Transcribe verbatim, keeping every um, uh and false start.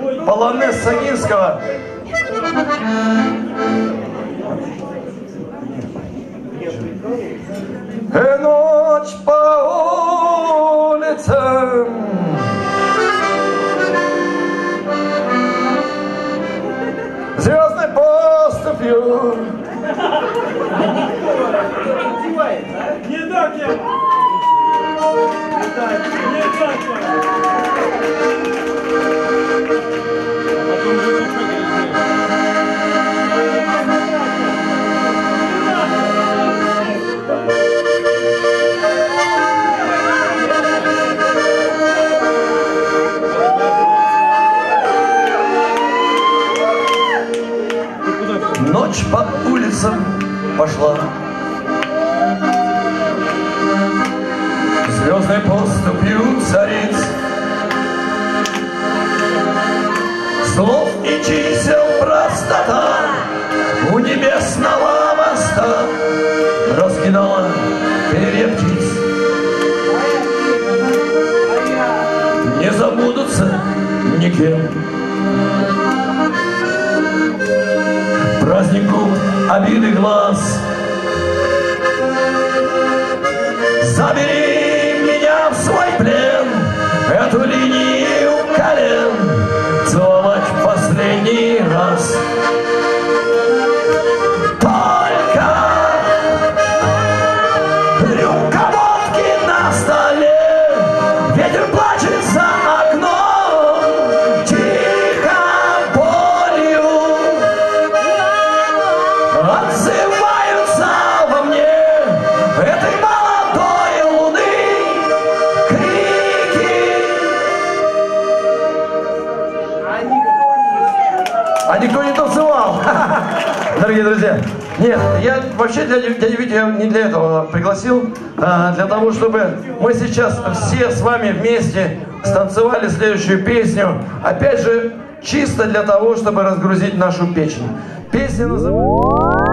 полонез Сагинского. И ночь по улицам звездной поступью. Не так я! Не так, не так Ночь по улицам пошла, звездной поступью цариц, слов и чисел простота у небесного моста раскидала перья птиц. Не забудутся никем празднику обиды глаз. Забери меня в свой плен, эту линию колен целовать в последний раз. Только рюмка водки на столе, ветер плачет за окном, тихо болью отзываются во мне этой молодой луны крики. А никто не танцевал. Дорогие друзья, нет, я вообще дядю, дядю Витю не для этого пригласил, а для того, чтобы мы сейчас все с вами вместе станцевали следующую песню. Опять же, чисто для того, чтобы разгрузить нашу печень. Песня называется...